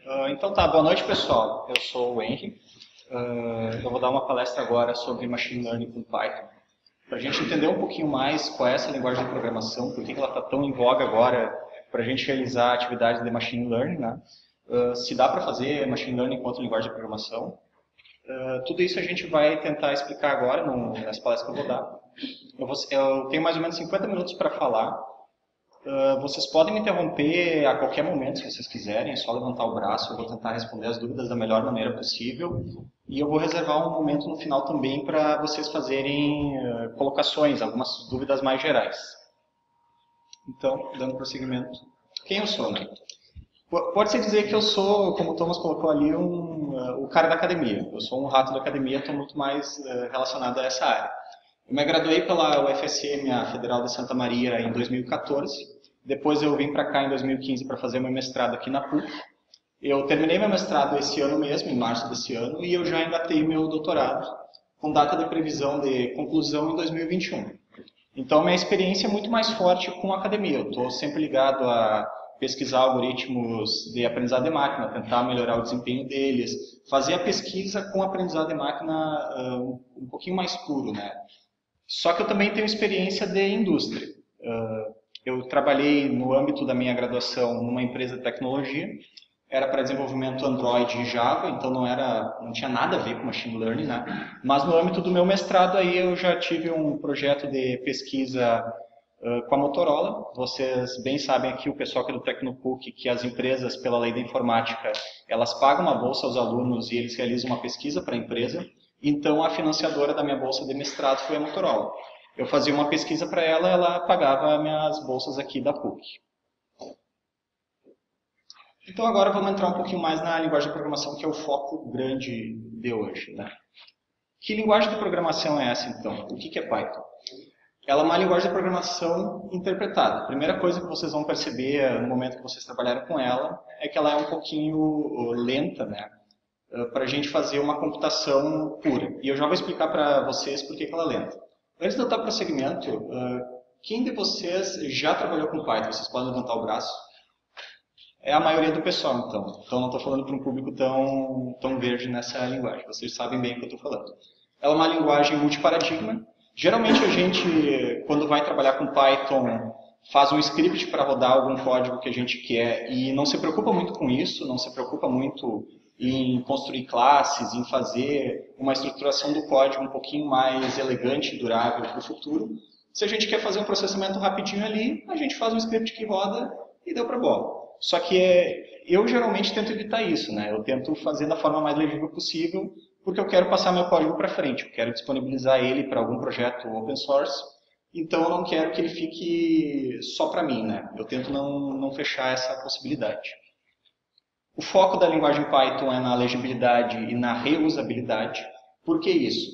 Então tá, boa noite pessoal, eu sou o Henry. Eu vou dar uma palestra agora sobre Machine Learning com Python, para a gente entender um pouquinho mais qual é essa linguagem de programação, por que ela está tão em voga agora para a gente realizar atividades de Machine Learning, né? Se dá para fazer Machine Learning com outra linguagem de programação. Tudo isso a gente vai tentar explicar agora nessa palestra que eu vou dar. Eu tenho mais ou menos 50 minutos para falar. Vocês podem me interromper a qualquer momento, se vocês quiserem, é só levantar o braço, eu vou tentar responder as dúvidas da melhor maneira possível. E eu vou reservar um momento no final também para vocês fazerem colocações, algumas dúvidas mais gerais. Então, dando prosseguimento. Quem eu sou, né? Pode-se dizer que eu sou, como o Thomas colocou ali, o cara da academia. Eu sou um rato da academia, estou muito mais relacionado a essa área. Eu me graduei pela UFSM, a Federal de Santa Maria, em 2014. Depois eu vim para cá em 2015 para fazer meu mestrado aqui na PUC. Eu terminei meu mestrado esse ano mesmo, em março desse ano, e eu já engatei meu doutorado, com data de previsão de conclusão em 2021. Então, minha experiência é muito mais forte com a academia. Eu estou sempre ligado a pesquisar algoritmos de aprendizado de máquina, tentar melhorar o desempenho deles, fazer a pesquisa com aprendizado de máquina um pouquinho mais puro, né? Só que eu também tenho experiência de indústria. Eu trabalhei no âmbito da minha graduação numa empresa de tecnologia, era para desenvolvimento Android e Java, então não tinha nada a ver com Machine Learning, né? Mas no âmbito do meu mestrado aí eu já tive um projeto de pesquisa com a Motorola. Vocês bem sabem aqui, o pessoal que é do Tecnopuc, que as empresas, pela lei da informática, elas pagam uma bolsa aos alunos e eles realizam uma pesquisa para a empresa. Então a financiadora da minha bolsa de mestrado foi a Motorola. Eu fazia uma pesquisa para ela, ela pagava minhas bolsas aqui da PUC. Então agora vamos entrar um pouquinho mais na linguagem de programação, que é o foco grande de hoje, né? Que linguagem de programação é essa então? O que é Python? Ela é uma linguagem de programação interpretada. A primeira coisa que vocês vão perceber no momento que vocês trabalharem com ela é que ela é um pouquinho lenta, né? Para a gente fazer uma computação pura. E eu já vou explicar para vocês por que ela é lenta. Antes de eu dar prosseguimento, quem de vocês já trabalhou com Python? Vocês podem levantar o braço? É a maioria do pessoal, então. Então não estou falando para um público tão verde nessa linguagem. Vocês sabem bem o que eu estou falando. Ela é uma linguagem multiparadigma. Geralmente a gente, quando vai trabalhar com Python, faz um script para rodar algum código que a gente quer e não se preocupa muito com isso, não se preocupa muito em construir classes, em fazer uma estruturação do código um pouquinho mais elegante e durável para o futuro. Se a gente quer fazer um processamento rapidinho ali, a gente faz um script que roda e deu para bola. Só que eu geralmente tento evitar isso, né? Eu tento fazer da forma mais legível possível, porque eu quero passar meu código para frente, eu quero disponibilizar ele para algum projeto open source, então eu não quero que ele fique só para mim, né? Eu tento não fechar essa possibilidade. O foco da linguagem Python é na legibilidade e na reusabilidade. Por que isso?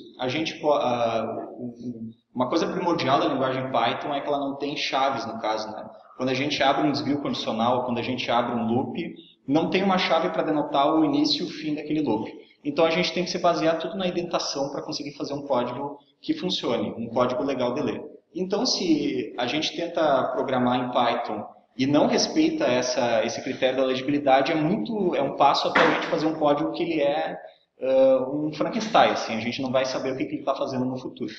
Uma coisa primordial da linguagem Python é que ela não tem chaves, no caso, né? Quando a gente abre um desvio condicional, quando a gente abre um loop, não tem uma chave para denotar o início e o fim daquele loop. Então a gente tem que se basear tudo na indentação para conseguir fazer um código que funcione, um código legal de ler. Então se a gente tenta programar em Python e não respeita esse critério da legibilidade, é um passo até a gente fazer um código que ele é um Frankenstein, assim, a gente não vai saber o que ele está fazendo no futuro.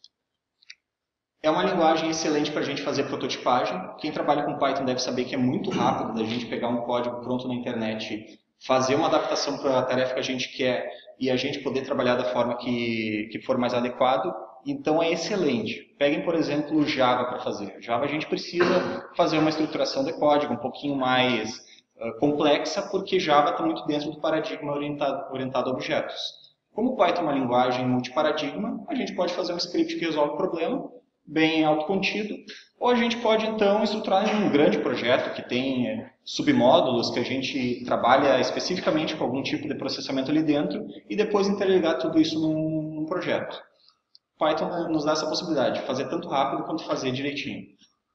É uma linguagem excelente para a gente fazer prototipagem. Quem trabalha com Python deve saber que é muito rápido da gente pegar um código pronto na internet, fazer uma adaptação para a tarefa que a gente quer e a gente poder trabalhar da forma que for mais adequado. Então é excelente. Peguem, por exemplo, o Java para fazer. Java a gente precisa fazer uma estruturação de código um pouquinho mais complexa, porque Java está muito dentro do paradigma orientado a objetos. Como o Python é uma linguagem multiparadigma, a gente pode fazer um script que resolve o problema, bem autocontido, ou a gente pode então estruturar em um grande projeto que tem submódulos que a gente trabalha especificamente com algum tipo de processamento ali dentro e depois interligar tudo isso num projeto. Python nos dá essa possibilidade de fazer tanto rápido quanto fazer direitinho.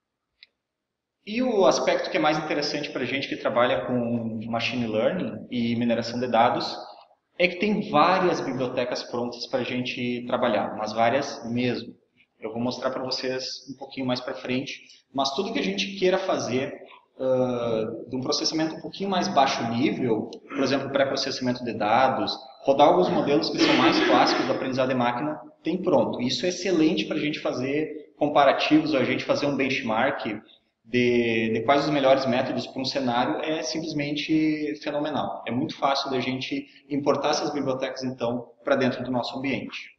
E o aspecto que é mais interessante para a gente que trabalha com machine learning e mineração de dados é que tem várias bibliotecas prontas para a gente trabalhar, mas várias mesmo. Eu vou mostrar para vocês um pouquinho mais para frente, mas tudo que a gente queira fazer de um processamento um pouquinho mais baixo nível, por exemplo, pré-processamento de dados, rodar alguns modelos que são mais clássicos do aprendizado de máquina, tem pronto. Isso é excelente para a gente fazer comparativos, ou a gente fazer um benchmark de quais os melhores métodos para um cenário, é simplesmente fenomenal. É muito fácil da gente importar essas bibliotecas, então, para dentro do nosso ambiente.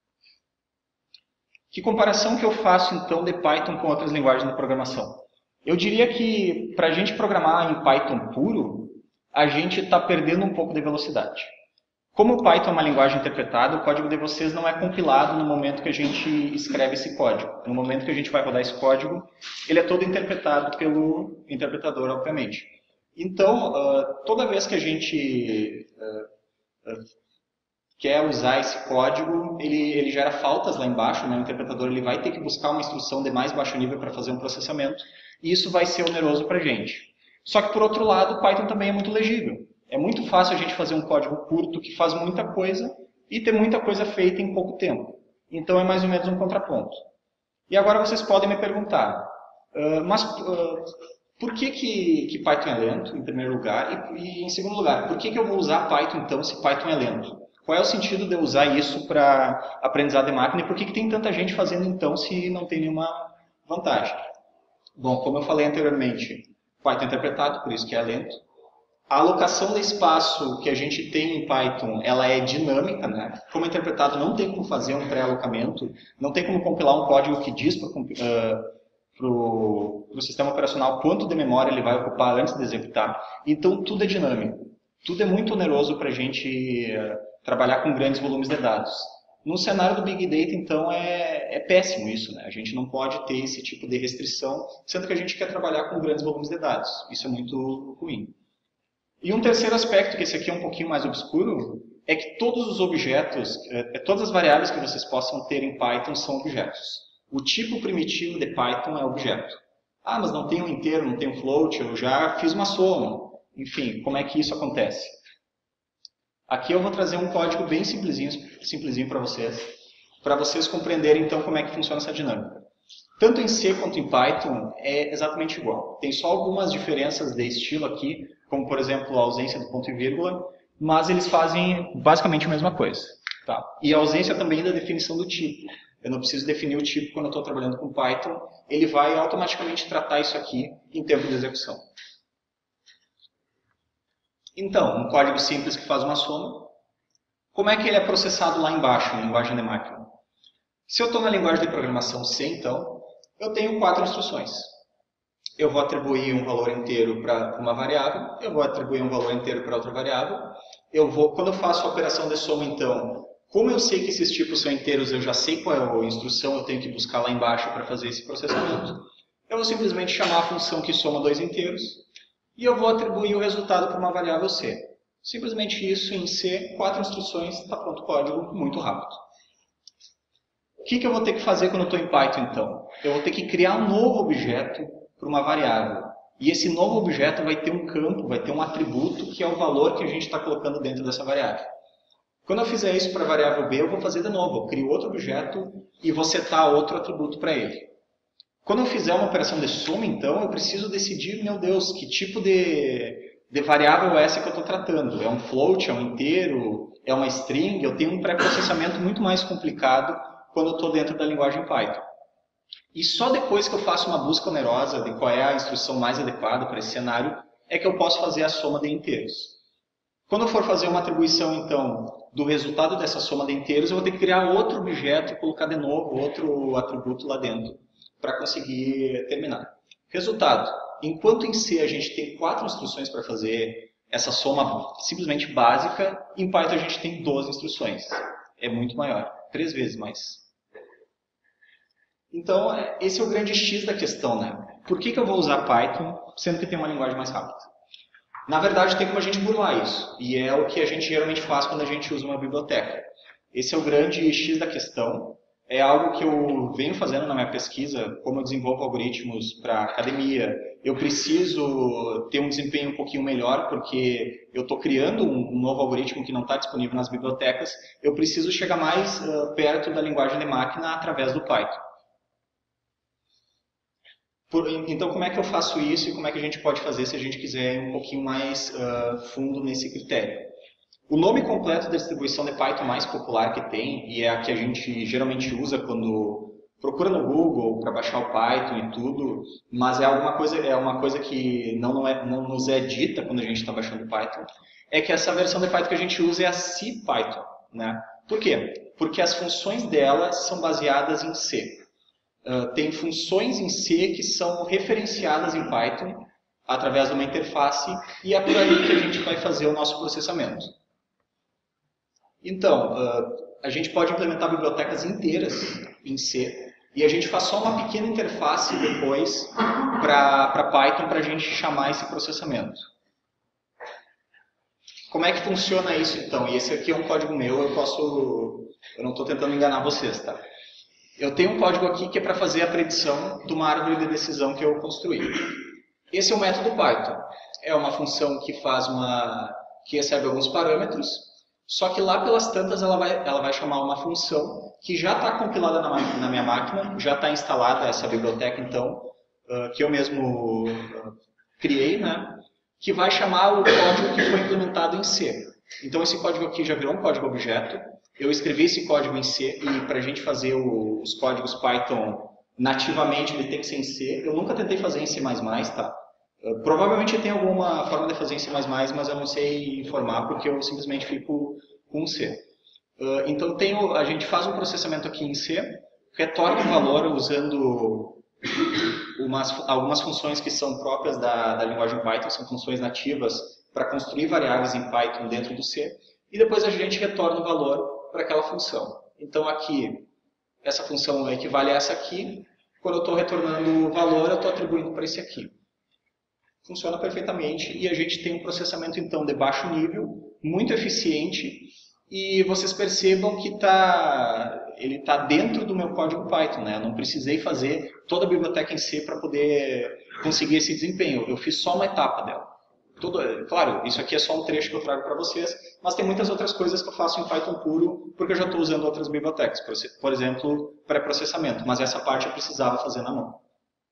Que comparação que eu faço, então, de Python com outras linguagens de programação? Eu diria que, para a gente programar em Python puro, a gente está perdendo um pouco de velocidade. Como o Python é uma linguagem interpretada, o código de vocês não é compilado no momento que a gente escreve esse código. No momento que a gente vai rodar esse código, ele é todo interpretado pelo interpretador, obviamente. Então, toda vez que a gente quer usar esse código, ele gera faltas lá embaixo, né? O interpretador ele vai ter que buscar uma instrução de mais baixo nível para fazer um processamento, e isso vai ser oneroso para a gente. Só que, por outro lado, o Python também é muito legível. É muito fácil a gente fazer um código curto que faz muita coisa e ter muita coisa feita em pouco tempo. Então é mais ou menos um contraponto. E agora vocês podem me perguntar, por que Python é lento, em primeiro lugar, e em segundo lugar, por que eu vou usar Python então se Python é lento? Qual é o sentido de eu usar isso para aprendizado de máquina e por que tem tanta gente fazendo então se não tem nenhuma vantagem? Bom, como eu falei anteriormente, Python é interpretado, por isso que é lento. A alocação de espaço que a gente tem em Python, ela é dinâmica, né? Como é interpretado, não tem como fazer um pré-alocamento, não tem como compilar um código que diz para o sistema operacional quanto de memória ele vai ocupar antes de executar. Então, tudo é dinâmico. Tudo é muito oneroso para a gente trabalhar com grandes volumes de dados. No cenário do Big Data, então, é péssimo isso, né? A gente não pode ter esse tipo de restrição, sendo que a gente quer trabalhar com grandes volumes de dados. Isso é muito ruim. E um terceiro aspecto, que esse aqui é um pouquinho mais obscuro, é que todos os objetos, todas as variáveis que vocês possam ter em Python são objetos. O tipo primitivo de Python é objeto. Ah, mas não tem um inteiro, não tem um float, eu já fiz uma soma. Enfim, como é que isso acontece? Aqui eu vou trazer um código bem simplesinho para vocês compreenderem então como é que funciona essa dinâmica. Tanto em C quanto em Python é exatamente igual. Tem só algumas diferenças de estilo aqui, como por exemplo a ausência do ponto e vírgula, mas eles fazem basicamente a mesma coisa. Tá? E a ausência também da definição do tipo. Eu não preciso definir o tipo quando eu estou trabalhando com Python, ele vai automaticamente tratar isso aqui em tempo de execução. Então, um código simples que faz uma soma. Como é que ele é processado lá embaixo, em linguagem de máquina? Se eu estou na linguagem de programação C, então, eu tenho 4 instruções. Eu vou atribuir um valor inteiro para uma variável, eu vou atribuir um valor inteiro para outra variável. Quando eu faço a operação de soma, então, como eu sei que esses tipos são inteiros, eu já sei qual é a instrução, eu tenho que buscar lá embaixo para fazer esse processamento. Eu vou simplesmente chamar a função que soma 2 inteiros e eu vou atribuir o resultado para uma variável C. Simplesmente isso em C, 4 instruções, está pronto o código, muito rápido. O que eu vou ter que fazer quando eu estou em Python, então? Eu vou ter que criar um novo objeto para uma variável. E esse novo objeto vai ter um campo, vai ter um atributo, que é o valor que a gente está colocando dentro dessa variável. Quando eu fizer isso para a variável B, eu vou fazer de novo. Eu crio outro objeto e vou setar outro atributo para ele. Quando eu fizer uma operação de soma, então, eu preciso decidir, meu Deus, que tipo de variável é essa que eu estou tratando. É um float, é um inteiro, é uma string? Eu tenho um pré-processamento muito mais complicado quando eu estou dentro da linguagem Python. E só depois que eu faço uma busca onerosa de qual é a instrução mais adequada para esse cenário, é que eu posso fazer a soma de inteiros. Quando eu for fazer uma atribuição, então, do resultado dessa soma de inteiros, eu vou ter que criar outro objeto e colocar de novo outro atributo lá dentro, para conseguir terminar. Resultado, enquanto em C a gente tem 4 instruções para fazer essa soma simplesmente básica, em Python a gente tem 12 instruções. É muito maior, 3 vezes mais. Então, esse é o grande X da questão, né? Por que eu vou usar Python, sendo que tem uma linguagem mais rápida? Na verdade, tem como a gente burlar isso, e é o que a gente geralmente faz quando a gente usa uma biblioteca. Esse é o grande X da questão. É algo que eu venho fazendo na minha pesquisa, como eu desenvolvo algoritmos para academia. Eu preciso ter um desempenho um pouquinho melhor, porque eu estou criando um novo algoritmo que não está disponível nas bibliotecas. Eu preciso chegar mais perto da linguagem de máquina através do Python. Então, como é que eu faço isso e como é que a gente pode fazer se a gente quiser ir um pouquinho mais fundo nesse critério? O nome completo da distribuição de Python mais popular que tem, e é a que a gente geralmente usa quando procura no Google para baixar o Python e tudo, mas é uma coisa que não nos é dita quando a gente está baixando o Python, é que essa versão de Python que a gente usa é a CPython, né? Por quê? Porque as funções dela são baseadas em C. Tem funções em C que são referenciadas em Python através de uma interface e é por ali que a gente vai fazer o nosso processamento. Então, a gente pode implementar bibliotecas inteiras em C e a gente faz só uma pequena interface depois para Python para a gente chamar esse processamento. Como é que funciona isso então? E esse aqui é um código meu, eu não estou tentando enganar vocês, tá? Eu tenho um código aqui que é para fazer a predição de uma árvore de decisão que eu construí. Esse é o método Python. É uma função que recebe alguns parâmetros, só que lá pelas tantas ela vai chamar uma função que já está compilada na minha máquina, já está instalada essa biblioteca então, que eu mesmo criei, né? Que vai chamar o código que foi implementado em C. Então esse código aqui já virou um código objeto. Eu escrevi esse código em C e para a gente fazer os códigos Python nativamente ele tem que ser em C. Eu nunca tentei fazer em C++, tá? Provavelmente tem alguma forma de fazer em C++, mas eu não sei informar porque eu simplesmente fico com C. Então a gente faz um processamento aqui em C, retorna um valor usando algumas funções que são próprias da linguagem Python, são funções nativas para construir variáveis em Python dentro do C, e depois a gente retorna o valor para aquela função. Então aqui, essa função equivale a essa aqui, quando eu estou retornando o valor, eu estou atribuindo para esse aqui. Funciona perfeitamente e a gente tem um processamento então de baixo nível, muito eficiente, e vocês percebam que ele está dentro do meu código Python, né? Eu não precisei fazer toda a biblioteca em C para poder conseguir esse desempenho. Eu fiz só uma etapa dela. Claro, isso aqui é só um trecho que eu trago para vocês, mas tem muitas outras coisas que eu faço em Python puro, porque eu já estou usando outras bibliotecas, por exemplo, pré-processamento, mas essa parte eu precisava fazer na mão.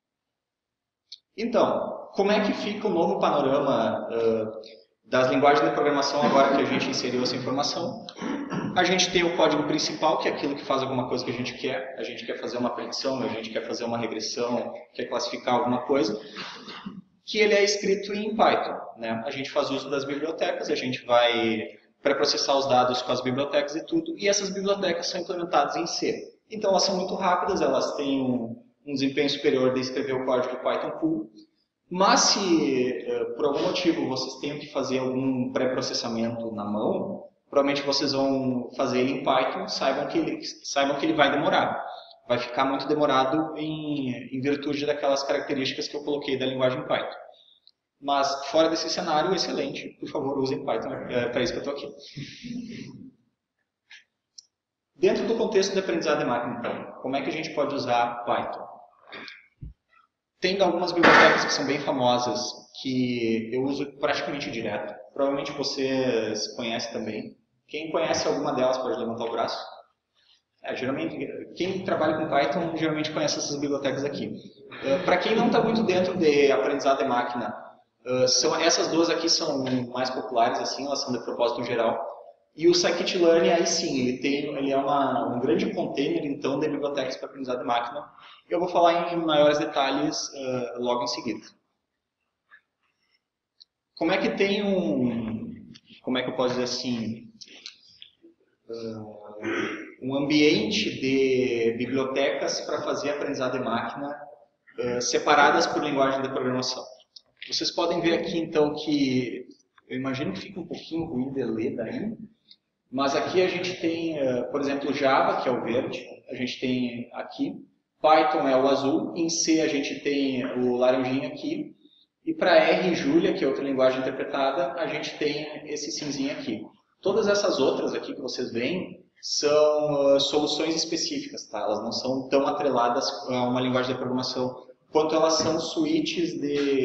Então, como é que fica o novo panorama das linguagens de programação agora que a gente inseriu essa informação? A gente tem o código principal, que é aquilo que faz alguma coisa que a gente quer fazer uma predição, a gente quer fazer uma regressão, quer classificar alguma coisa, que ele é escrito em Python, né? A gente faz uso das bibliotecas, a gente vai pré-processar os dados com as bibliotecas e tudo, e essas bibliotecas são implementadas em C. Então elas são muito rápidas, elas têm um desempenho superior de escrever o código Python puro, mas se por algum motivo vocês tenham que fazer algum pré-processamento na mão, provavelmente vocês vão fazer ele em Python, saibam que ele vai demorar. Vai ficar muito demorado em virtude daquelas características que eu coloquei da linguagem Python. Mas, fora desse cenário, excelente. Por favor, usem Python, é para isso que eu estou aqui. Dentro do contexto de aprendizado de máquina, então, como é que a gente pode usar Python? Tem algumas bibliotecas que são bem famosas, que eu uso praticamente direto. Provavelmente vocês conhecem também. Quem conhece alguma delas pode levantar o braço. Geralmente, quem trabalha com Python geralmente conhece essas bibliotecas aqui. Para quem não está muito dentro de aprendizado de máquina, essas duas aqui são mais populares, assim, elas são de propósito geral. E o scikit-learn, aí sim, ele é um grande container então, de bibliotecas para aprendizado de máquina. Eu vou falar em maiores detalhes logo em seguida. Como é que tem como é que eu posso dizer assim, um ambiente de bibliotecas para fazer aprendizado de máquina separadas por linguagem de programação. Vocês podem ver aqui então que, eu imagino que fica um pouquinho ruim de ler daí, mas aqui a gente tem, por exemplo, Java, que é o verde, a gente tem aqui, Python é o azul, em C a gente tem o laranjinha aqui, e para R e Julia, que é outra linguagem interpretada, a gente tem esse cinzinho aqui. Todas essas outras aqui que vocês veem são soluções específicas, tá? Elas não são tão atreladas a uma linguagem de programação quanto elas são suítes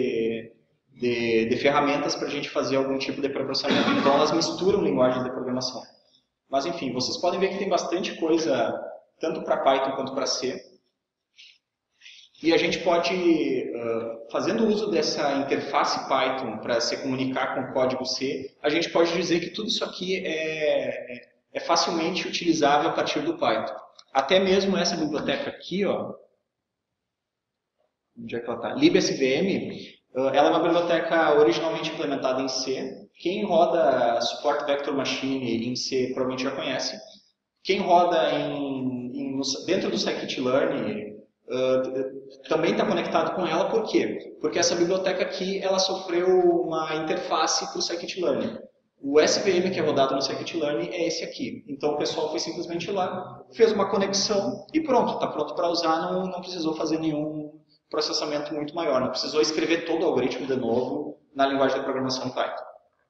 de ferramentas para a gente fazer algum tipo de pré-processamento. Então elas misturam linguagens de programação. Mas enfim, vocês podem ver que tem bastante coisa, tanto para Python quanto para C. E a gente pode, fazendo uso dessa interface Python para se comunicar com o código C, a gente pode dizer que tudo isso aqui é facilmente utilizável a partir do Python. Até mesmo essa biblioteca aqui, ó, onde é que ela está? LibSVM, ela é uma biblioteca originalmente implementada em C. Quem roda Support Vector Machine em C provavelmente já conhece. Quem roda dentro do Scikit-learn também está conectado com ela, por quê? Porque essa biblioteca aqui ela sofreu uma interface para o Scikit-learn. O SVM que é rodado no Scikit-learn é esse aqui. Então o pessoal foi simplesmente lá, fez uma conexão e pronto, está pronto para usar, não precisou fazer nenhum processamento muito maior, não precisou escrever todo o algoritmo de novo na linguagem de programação Python.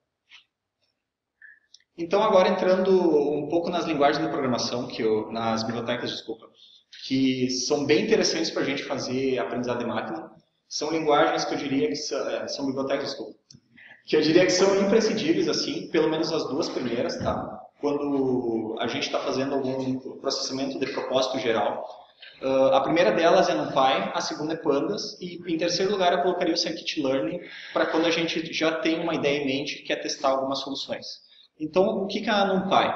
Então agora entrando um pouco nas linguagens de programação, nas bibliotecas, desculpa, que são bem interessantes para a gente fazer aprendizado de máquina. São linguagens que eu diria que são bibliotecas, desculpa, que eu diria que são imprescindíveis, assim, pelo menos as duas primeiras, tá? Quando a gente está fazendo algum processamento de propósito geral. A primeira delas é NumPy, a segunda é Pandas, e em terceiro lugar eu colocaria o Scikit-learn para quando a gente já tem uma ideia em mente e quer testar algumas soluções. Então, o que é a NumPy?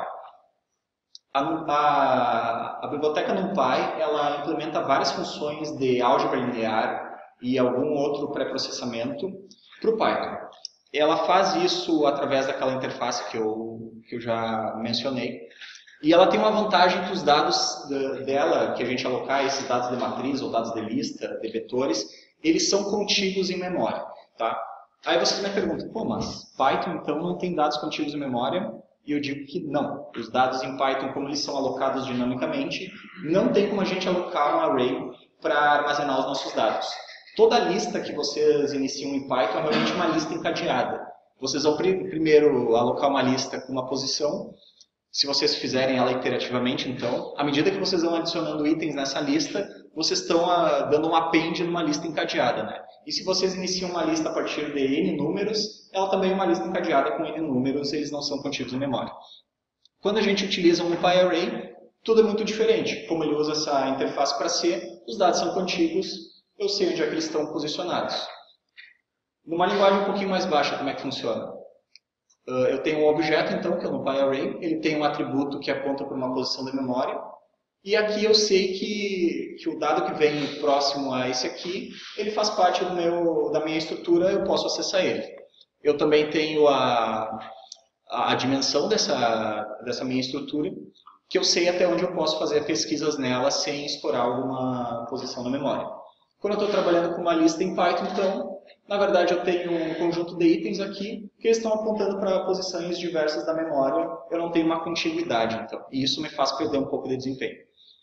A biblioteca NumPy ela implementa várias funções de álgebra linear e algum outro pré-processamento para o Python. Ela faz isso através daquela interface que eu já mencionei. E ela tem uma vantagem que os dados dela, que a gente alocar, esses dados de matriz ou dados de lista, de vetores, eles são contíguos em memória. Tá? Aí vocês me perguntam, pô, mas Python então não tem dados contíguos em memória? E eu digo que não. Os dados em Python, como eles são alocados dinamicamente, não tem como a gente alocar um array para armazenar os nossos dados. Toda lista que vocês iniciam em Python é realmente uma lista encadeada. Vocês vão primeiro alocar uma lista com uma posição. Se vocês fizerem ela iterativamente, então, à medida que vocês vão adicionando itens nessa lista, vocês estão dando um append numa lista encadeada, né? E se vocês iniciam uma lista a partir de n números, ela também é uma lista encadeada com n números, eles não são contidos em memória. Quando a gente utiliza um NumPy tudo é muito diferente. Como ele usa essa interface para C, os dados são contíguos, eu sei onde é que eles estão posicionados. Numa linguagem um pouquinho mais baixa, como é que funciona? Eu tenho um objeto, então, que é o NumPy, ele tem um atributo que aponta para uma posição da memória, e aqui eu sei que o dado que vem próximo a esse aqui, ele faz parte da minha estrutura, eu posso acessar ele. Eu também tenho a dimensão dessa minha estrutura, que eu sei até onde eu posso fazer pesquisas nela sem explorar alguma posição na memória. Quando eu estou trabalhando com uma lista em Python, então, na verdade eu tenho um conjunto de itens aqui que estão apontando para posições diversas da memória, eu não tenho uma contiguidade, então, e isso me faz perder um pouco de desempenho.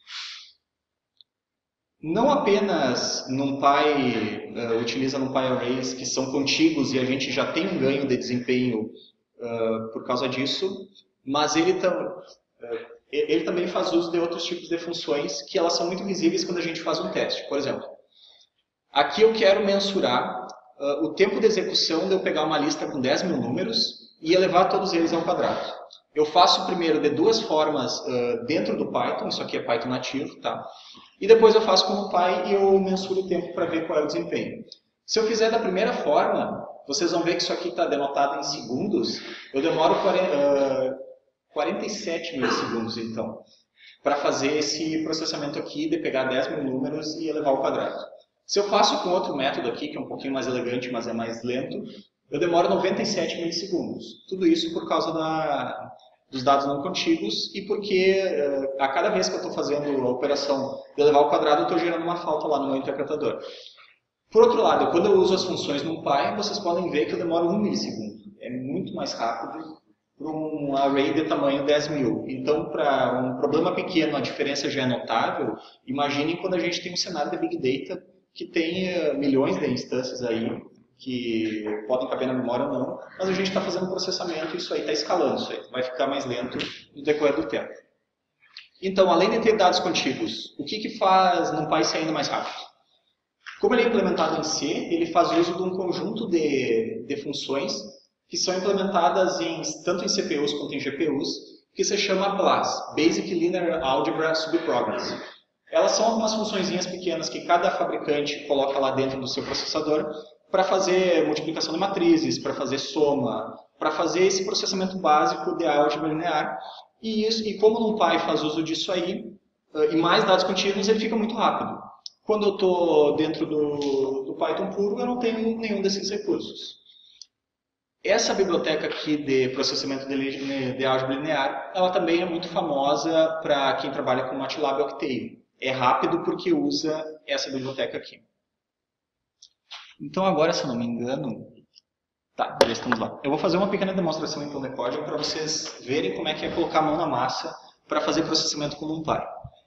Não apenas NumPy utiliza NumPy arrays que são contíguos e a gente já tem um ganho de desempenho por causa disso, mas ele também faz uso de outros tipos de funções que elas são muito visíveis quando a gente faz um teste. Por exemplo, aqui eu quero mensurar o tempo de execução de eu pegar uma lista com 10 mil números e elevar todos eles ao quadrado. Eu faço primeiro de duas formas dentro do Python, isso aqui é Python nativo, tá? E depois eu faço com o NumPy e eu mensuro o tempo para ver qual é o desempenho. Se eu fizer da primeira forma, vocês vão ver que isso aqui está denotado em segundos, eu demoro 47 milissegundos, então, para fazer esse processamento aqui de pegar 10 mil números e elevar ao quadrado. Se eu faço com outro método aqui, que é um pouquinho mais elegante, mas é mais lento, eu demoro 97 milissegundos. Tudo isso por causa dos dados não contíguos e porque a cada vez que eu estou fazendo a operação de elevar ao quadrado, eu estou gerando uma falta lá no meu interpretador. Por outro lado, quando eu uso as funções NumPy, vocês podem ver que eu demoro 1 milissegundo. É muito mais rápido para um array de tamanho 10 mil. Então, para um problema pequeno, a diferença já é notável. Imaginem quando a gente tem um cenário de Big Data que tem milhões de instâncias aí, que podem caber na memória ou não, mas a gente está fazendo processamento e isso aí está escalando, isso aí vai ficar mais lento no decorrer do tempo. Então, além de ter dados contíguos, o que faz NumPy ser ainda mais rápido? Como ele é implementado em C, ele faz uso de um conjunto de funções que são implementadas tanto em CPUs quanto em GPUs, que se chama BLAS, Basic Linear Algebra Subprograms. Elas são algumas funçõezinhas pequenas que cada fabricante coloca lá dentro do seu processador para fazer multiplicação de matrizes, para fazer soma, para fazer esse processamento básico de álgebra linear. E como o NumPy faz uso disso aí, e mais dados contínuos, ele fica muito rápido. Quando eu estou dentro do Python puro, eu não tenho nenhum desses recursos. Essa biblioteca aqui de processamento de álgebra linear, ela também é muito famosa para quem trabalha com MATLAB e Octave. É rápido porque usa essa biblioteca aqui. Então agora, se eu não me engano, tá, já estamos lá. Eu vou fazer uma pequena demonstração então de código para vocês verem como é que é colocar a mão na massa para fazer processamento com NumPy.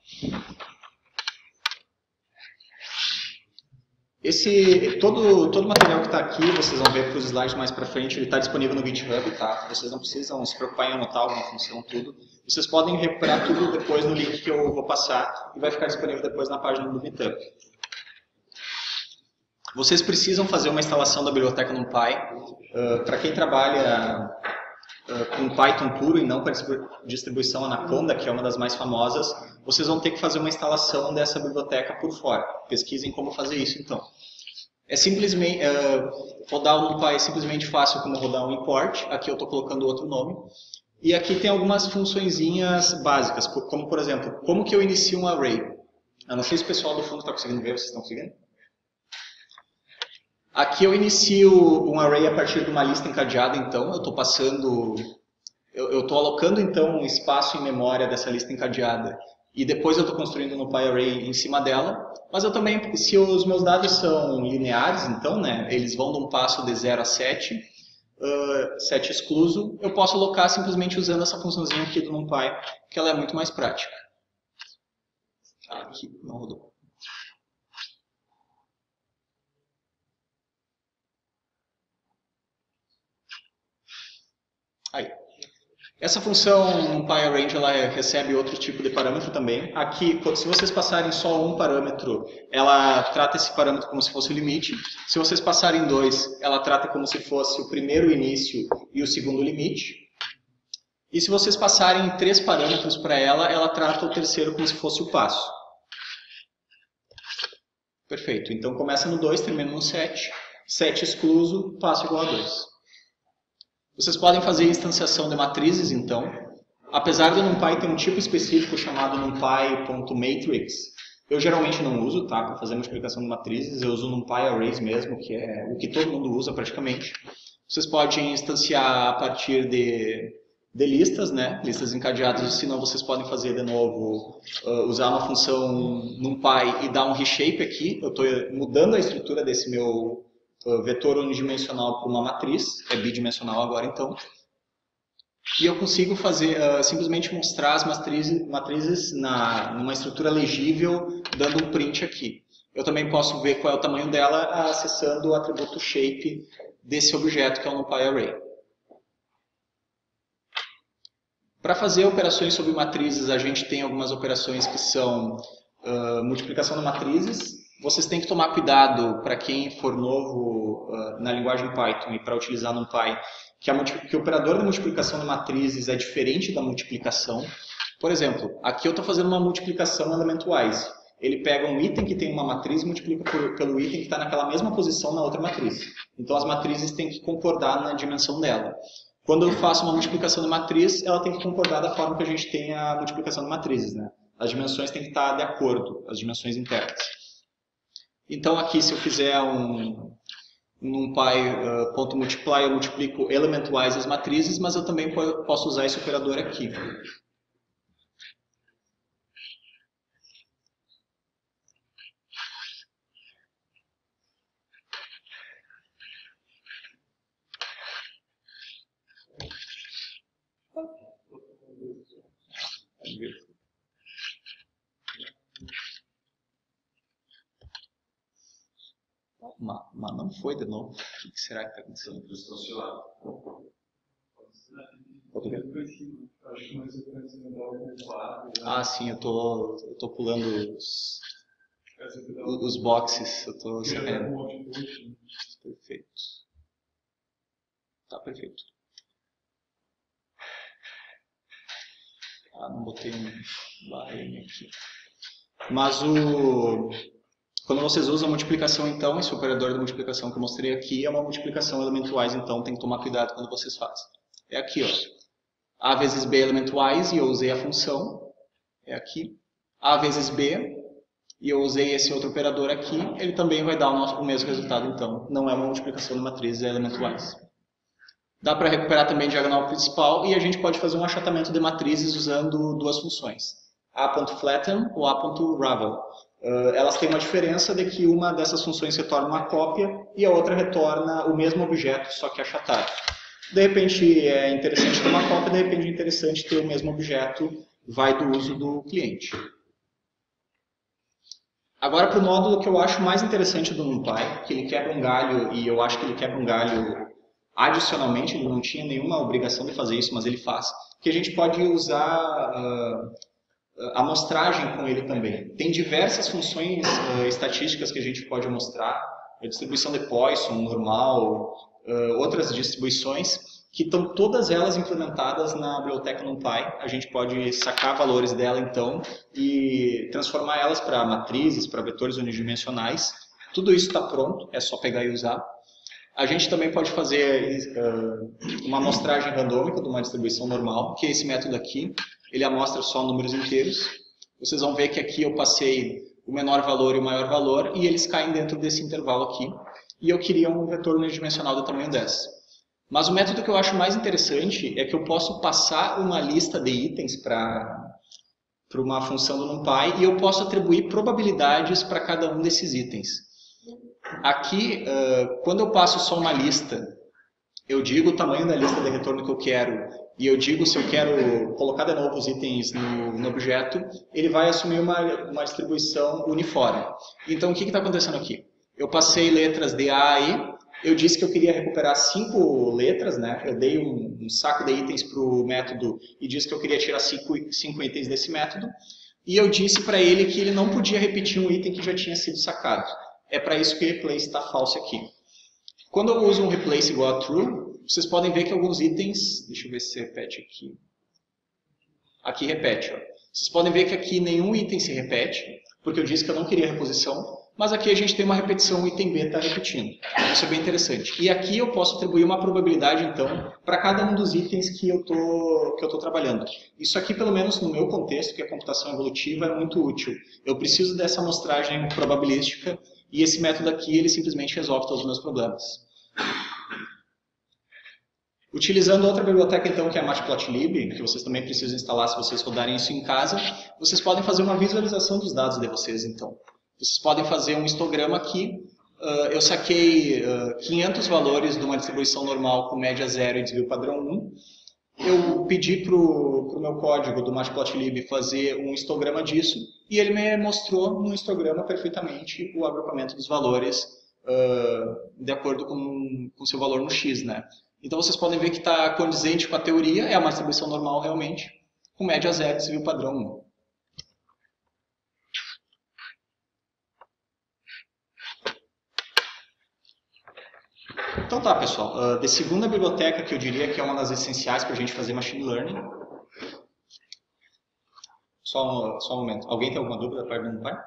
Todo o material que está aqui, vocês vão ver para os slides mais para frente, ele está disponível no GitHub, tá? Vocês não precisam se preocupar em anotar alguma função, tudo. Vocês podem recuperar tudo depois no link que eu vou passar e vai ficar disponível depois na página do GitHub. Vocês precisam fazer uma instalação da biblioteca NumPy. Para quem trabalha com Python puro e não com a distribuição Anaconda, que é uma das mais famosas, vocês vão ter que fazer uma instalação dessa biblioteca por fora. Pesquisem como fazer isso, então. É simplesmente, rodar o NumPy é simplesmente fácil como rodar um import. Aqui eu estou colocando outro nome. E aqui tem algumas funçõezinhas básicas, como por exemplo, como que eu inicio um array. Eu não sei se o pessoal do fundo está conseguindo ver, vocês estão conseguindo? Aqui eu inicio um array a partir de uma lista encadeada, então eu estou passando, eu estou alocando então um espaço em memória dessa lista encadeada e depois eu estou construindo um NumPy array em cima dela, mas eu também, se os meus dados são lineares, então, né, eles vão de um passo de 0 a 7, 7 excluso, eu posso alocar simplesmente usando essa funçãozinha aqui do NumPy, que ela é muito mais prática. Aqui, não rodou. Aí. Essa função NumPy ela recebe outro tipo de parâmetro também. Aqui, se vocês passarem só um parâmetro, ela trata esse parâmetro como se fosse o limite. Se vocês passarem dois, ela trata como se fosse o primeiro início e o segundo limite. E se vocês passarem 3 parâmetros para ela, ela trata o terceiro como se fosse o passo. Perfeito. Então começa no 2, termina no 7. 7 excluso, passo igual a 2. Vocês podem fazer instanciação de matrizes, então. Apesar do NumPy ter um tipo específico chamado NumPy.matrix, eu geralmente não uso, tá? Para fazer multiplicação de matrizes, eu uso o NumPy Arrays mesmo, que é o que todo mundo usa praticamente. Vocês podem instanciar a partir de listas, né? Listas encadeadas, senão vocês podem fazer de novo, usar uma função NumPy e dar um reshape aqui. Eu estou mudando a estrutura desse meu vetor unidimensional para uma matriz, é bidimensional agora então, e eu consigo fazer, simplesmente mostrar as matrizes numa estrutura legível, dando um print aqui. Eu também posso ver qual é o tamanho dela acessando o atributo shape desse objeto que é o NumPy Array. Para fazer operações sobre matrizes, a gente tem algumas operações que são multiplicação de matrizes. Vocês têm que tomar cuidado, para quem for novo na linguagem Python e para utilizar NumPy, que o operador de multiplicação de matrizes é diferente da multiplicação. Por exemplo, aqui eu estou fazendo uma multiplicação element-wise. Ele pega um item que tem uma matriz e multiplica pelo item que está naquela mesma posição na outra matriz. Então as matrizes têm que concordar na dimensão dela. Quando eu faço uma multiplicação de matriz, ela tem que concordar da forma que a gente tem a multiplicação de matrizes, né? As dimensões têm que estar de acordo, as dimensões internas. Então aqui, se eu fizer um NumPy.multiply, eu multiplico element-wise as matrizes, mas eu também posso usar esse operador aqui. Mas não foi de novo. O que será que está acontecendo? Ah, sim, eu tô pulando os boxes. Eu tô sacaneando. Perfeito. Tá perfeito. Ah, não botei um barrinho aqui. Mas quando vocês usam multiplicação, então, esse operador de multiplicação que eu mostrei aqui é uma multiplicação elementwise, então tem que tomar cuidado quando vocês fazem. É aqui, ó. A vezes B elementwise, e eu usei a função, é aqui. A vezes B, e eu usei esse outro operador aqui, ele também vai dar o mesmo resultado, então. Não é uma multiplicação de matrizes, é elementwise. Dá para recuperar também a diagonal principal, e a gente pode fazer um achatamento de matrizes usando duas funções. A.flatten ou A.ravel. Elas têm uma diferença de que uma dessas funções retorna uma cópia e a outra retorna o mesmo objeto, só que achatado. De repente é interessante ter uma cópia, de repente é interessante ter o mesmo objeto, vai do uso do cliente. Agora para o módulo que eu acho mais interessante do NumPy, que ele quebra um galho, e eu acho que ele quebra um galho adicionalmente, ele não tinha nenhuma obrigação de fazer isso, mas ele faz, que a gente pode usar amostragem com ele também. Tem diversas funções estatísticas que a gente pode mostrar, a distribuição de Poisson, normal, outras distribuições, que estão todas elas implementadas na biblioteca NumPy. A gente pode sacar valores dela, então, e transformar elas para matrizes, para vetores unidimensionais. Tudo isso está pronto, é só pegar e usar. A gente também pode fazer uma amostragem randômica de uma distribuição normal, que é esse método aqui. Ele amostra só números inteiros. Vocês vão ver que aqui eu passei o menor valor e o maior valor, e eles caem dentro desse intervalo aqui. E eu queria um vetor unidimensional do tamanho 10. Mas o método que eu acho mais interessante é que eu posso passar uma lista de itens para uma função do NumPy e eu posso atribuir probabilidades para cada um desses itens. Aqui, quando eu passo só uma lista, eu digo o tamanho da lista de retorno que eu quero e eu digo se eu quero colocar de novo os itens no objeto, ele vai assumir uma distribuição uniforme. Então, o que está acontecendo aqui? Eu passei letras de A a E, eu disse que eu queria recuperar 5 letras, né? Eu dei um saco de itens para o método e disse que eu queria tirar 5 itens desse método, e eu disse para ele que ele não podia repetir um item que já tinha sido sacado. É para isso que o replace está false aqui. Quando eu uso um replace igual a true, vocês podem ver que alguns itens... Deixa eu ver se repete aqui. Aqui repete. Ó. Vocês podem ver que aqui nenhum item se repete, porque eu disse que eu não queria reposição, mas aqui a gente tem uma repetição, o item B está repetindo. Isso é bem interessante. E aqui eu posso atribuir uma probabilidade, então, para cada um dos itens que eu tô trabalhando. Isso aqui, pelo menos no meu contexto, que é computação evolutiva, é muito útil. Eu preciso dessa amostragem probabilística, e esse método aqui, ele simplesmente resolve todos os meus problemas. Utilizando outra biblioteca, então, que é a Matplotlib, que vocês também precisam instalar se vocês rodarem isso em casa, vocês podem fazer uma visualização dos dados de vocês, então. Vocês podem fazer um histograma aqui. Eu saquei 500 valores de uma distribuição normal com média 0 e desvio padrão 1. Eu pedi para o meu código do Matplotlib fazer um histograma disso e ele me mostrou no histograma perfeitamente o agrupamento dos valores de acordo com o seu valor no X, né? Então vocês podem ver que está condizente com a teoria, é uma distribuição normal realmente, com média 0 e desvio padrão 1. Então tá, pessoal. De segunda biblioteca, que eu diria que é uma das essenciais para a gente fazer machine learning. Só um momento. Alguém tem alguma dúvida para perguntar?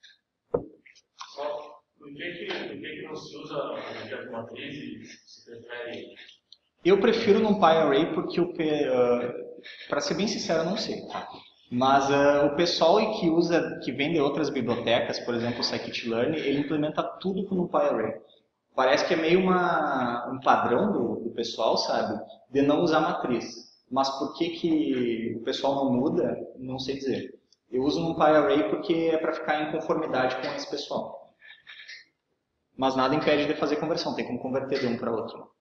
Por que não se usa objeto matriz e se prefere... Eu prefiro NumPy Array porque, para ser bem sincero, eu não sei. Mas o pessoal que vem de outras bibliotecas, por exemplo o Scikit-learn, ele implementa tudo com NumPy Array. Parece que é meio um padrão do pessoal, sabe? De não usar matriz. Mas por que o pessoal não muda, não sei dizer. Eu uso NumPy Array porque é para ficar em conformidade com esse pessoal. Mas nada impede de fazer conversão, tem como converter de um para outro.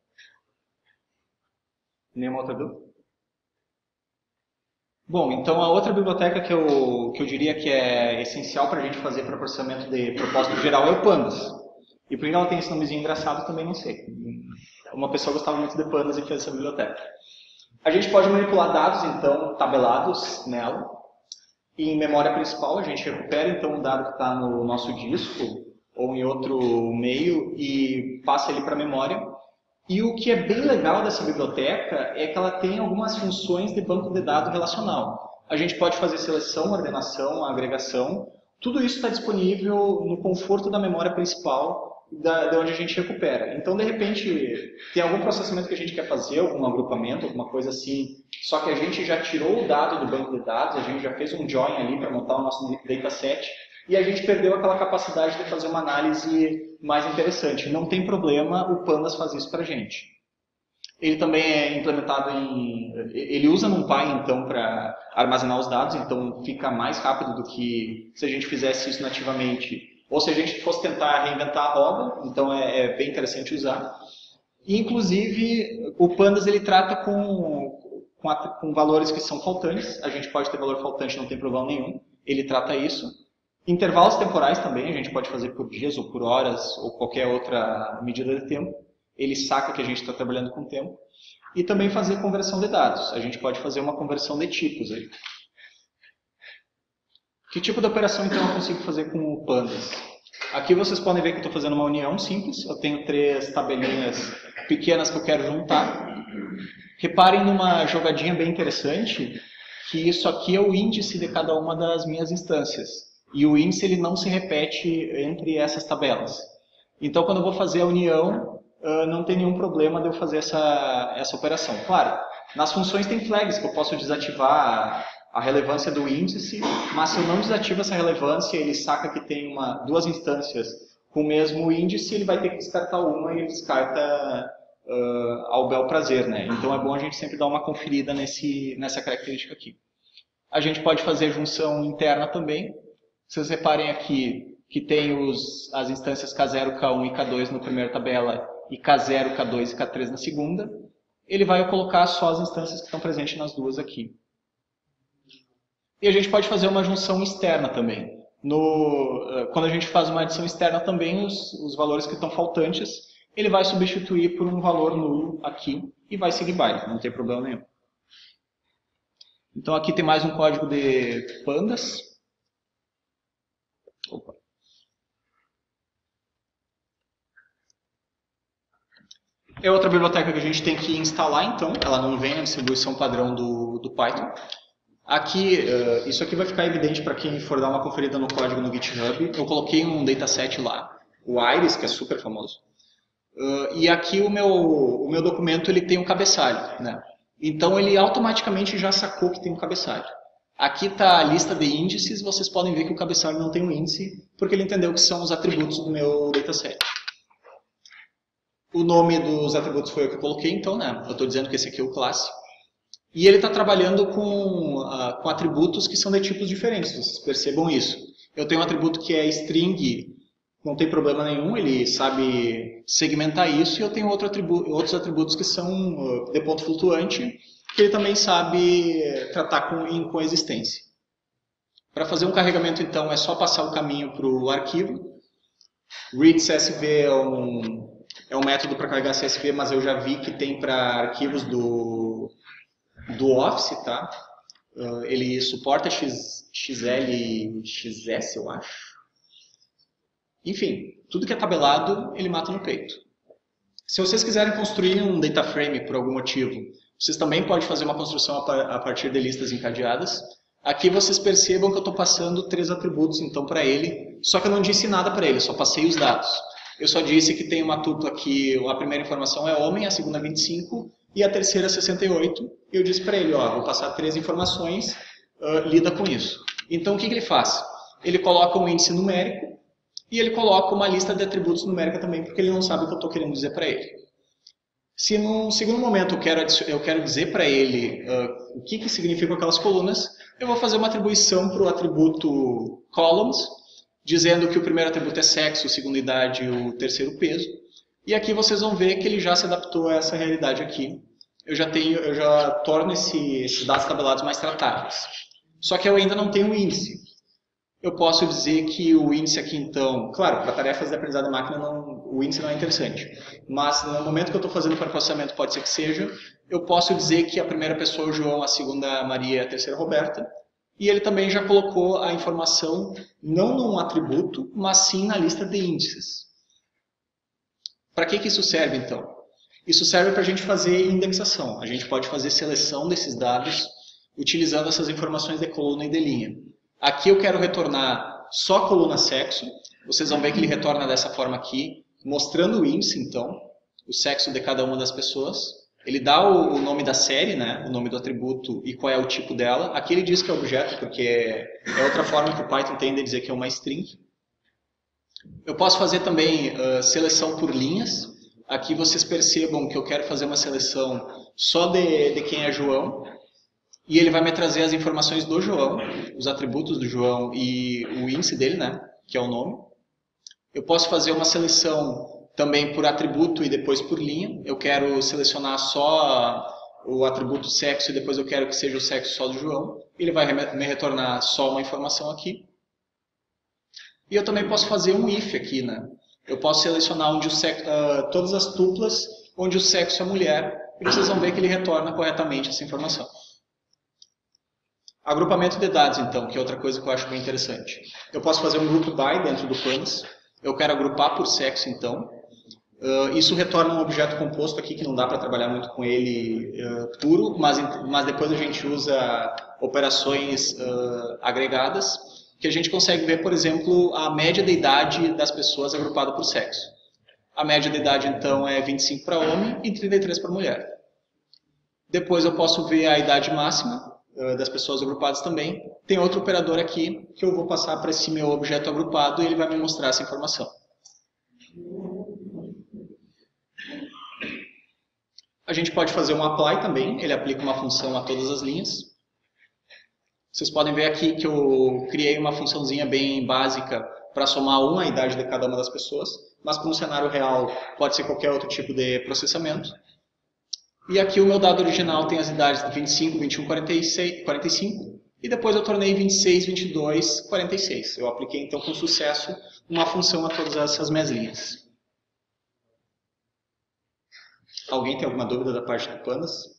Nenhuma outra dúvida? Bom, então a outra biblioteca que eu diria que é essencial para a gente fazer para processamento de propósito geral é o Pandas. E por que ela tem esse nomezinho engraçado também não sei. Uma pessoa gostava muito de Pandas e fez essa biblioteca. A gente pode manipular dados, então, tabelados nela. E em memória principal a gente recupera então um dado que está no nosso disco ou em outro meio e passa ele para a memória. E o que é bem legal dessa biblioteca é que ela tem algumas funções de banco de dados relacional. A gente pode fazer seleção, ordenação, agregação, Tudo isso está disponível no conforto da memória principal, de onde a gente recupera. Então, de repente, tem algum processamento que a gente quer fazer, algum agrupamento, alguma coisa assim, só que a gente já tirou o dado do banco de dados, a gente já fez um join ali para montar o nosso dataset, e a gente perdeu aquela capacidade de fazer uma análise mais interessante. Não tem problema, o Pandas faz isso para a gente. Ele também é implementado ele usa NumPy, então, para armazenar os dados, então fica mais rápido do que se a gente fizesse isso nativamente. Ou se a gente fosse tentar reinventar a roda, então é bem interessante usar. E, inclusive, o Pandas ele trata com valores que são faltantes. A gente pode ter valor faltante, não tem problema nenhum. Ele trata isso. Intervalos temporais também, a gente pode fazer por dias ou por horas ou qualquer outra medida de tempo. Ele saca que a gente está trabalhando com tempo. E também fazer conversão de dados. A gente pode fazer uma conversão de tipos aí. Que tipo de operação então eu consigo fazer com o Pandas? Aqui vocês podem ver que eu estou fazendo uma união simples. Eu tenho 3 tabelinhas pequenas que eu quero juntar. Reparem numa jogadinha bem interessante, que isso aqui é o índice de cada uma das minhas instâncias. E o índice ele não se repete entre essas tabelas. Então quando eu vou fazer a união, não tem nenhum problema de eu fazer essa operação. Claro, nas funções tem flags que eu posso desativar a relevância do índice, mas se eu não desativo essa relevância, ele saca que tem duas instâncias com o mesmo índice, ele vai ter que descartar uma e ele descarta ao bel prazer, né? Então é bom a gente sempre dar uma conferida nessa característica aqui. A gente pode fazer junção interna também. Vocês reparem aqui que tem as instâncias K0, K1 e K2 na primeira tabela e K0, K2 e K3 na segunda. Ele vai colocar só as instâncias que estão presentes nas duas aqui. E a gente pode fazer uma junção externa também. Quando a gente faz uma adição externa também, os valores que estão faltantes, ele vai substituir por um valor nulo aqui e vai seguir baile, não tem problema nenhum. Então aqui tem mais um código de Pandas. Opa. É outra biblioteca que a gente tem que instalar, então. Ela não vem na distribuição padrão do Python. Aqui, isso aqui vai ficar evidente para quem for dar uma conferida no código no GitHub. Eu coloquei um dataset lá, o Iris, que é super famoso. E aqui o meu documento ele tem um cabeçalho, né? Então ele automaticamente já sacou que tem um cabeçalho. Aqui está a lista de índices, vocês podem ver que o cabeçalho não tem um índice, porque ele entendeu que são os atributos do meu dataset. O nome dos atributos foi o que eu coloquei, então, né? Eu estou dizendo que esse aqui é o classe. E ele está trabalhando com atributos que são de tipos diferentes, vocês percebam isso. Eu tenho um atributo que é string, não tem problema nenhum, ele sabe segmentar isso, e eu tenho outros atributos que são de ponto flutuante, que ele também sabe tratar em coexistência. Para fazer um carregamento, então, é só passar o caminho para o arquivo. readCSV é um método para carregar CSV, mas eu já vi que tem para arquivos do Office, tá? Ele suporta XL e XS, eu acho. Enfim, tudo que é tabelado, ele mata no peito. Se vocês quiserem construir um data frame por algum motivo, vocês também podem fazer uma construção a partir de listas encadeadas. Aqui vocês percebam que eu estou passando 3 atributos então para ele, só que eu não disse nada para ele, eu só passei os dados. Eu só disse que tem uma tupla que a primeira informação é homem, a segunda 25 e a terceira 68. E eu disse para ele, ó, vou passar 3 informações, lida com isso. Então o que ele faz? Ele coloca um índice numérico e ele coloca uma lista de atributos numérica também, porque ele não sabe o que eu estou querendo dizer para ele. Se num segundo momento eu quero dizer para ele o que significam aquelas colunas, eu vou fazer uma atribuição para o atributo columns, dizendo que o primeiro atributo é sexo, o segundo idade e o terceiro peso. E aqui vocês vão ver que ele já se adaptou a essa realidade aqui. Eu já torno esses dados tabelados mais tratáveis. Só que eu ainda não tenho um índice. Eu posso dizer que o índice aqui, então, claro, para tarefas de aprendizado de máquina o índice não é interessante. Mas no momento que eu estou fazendo para processamento, pode ser que seja, eu posso dizer que a primeira pessoa é o João, a segunda Maria e a terceira Roberta. E ele também já colocou a informação não num atributo, mas sim na lista de índices. Para que isso serve, então? Isso serve para a gente fazer indexação. A gente pode fazer seleção desses dados utilizando essas informações de coluna e de linha. Aqui eu quero retornar só a coluna sexo. Vocês vão ver que ele retorna dessa forma aqui, mostrando o índice, então, o sexo de cada uma das pessoas. Ele dá o nome da série, né, o nome do atributo e qual é o tipo dela. Aqui ele diz que é objeto, porque é outra forma que o Python tem de dizer que é uma string. Eu posso fazer também seleção por linhas. Aqui vocês percebam que eu quero fazer uma seleção só de quem é João. E ele vai me trazer as informações do João, os atributos do João e o índice dele, né, que é o nome. Eu posso fazer uma seleção também por atributo e depois por linha. Eu quero selecionar só o atributo sexo e depois eu quero que seja o sexo só do João. Ele vai me retornar só uma informação aqui. E eu também posso fazer um if aqui, né? Eu posso selecionar onde todas as tuplas onde o sexo é mulher e vocês vão ver que ele retorna corretamente essa informação. Agrupamento de dados, então, que é outra coisa que eu acho bem interessante. Eu posso fazer um group by dentro do Pandas. Eu quero agrupar por sexo, então. Isso retorna um objeto composto aqui, que não dá para trabalhar muito com ele puro, mas depois a gente usa operações agregadas, que a gente consegue ver, por exemplo, a média de idade das pessoas agrupada por sexo. A média de idade, então, é 25 para homem e 33 para mulher. Depois eu posso ver a idade máxima das pessoas agrupadas também. Tem outro operador aqui que eu vou passar para esse meu objeto agrupado e ele vai me mostrar essa informação. A gente pode fazer um apply também, ele aplica uma função a todas as linhas. Vocês podem ver aqui que eu criei uma funçãozinha bem básica para somar a idade de cada uma das pessoas, mas para um cenário real pode ser qualquer outro tipo de processamento. E aqui o meu dado original tem as idades de 25, 21, 45, e depois eu tornei 26, 22, 46. Eu apliquei então com sucesso uma função a todas essas minhas linhas. Alguém tem alguma dúvida da parte do Pandas?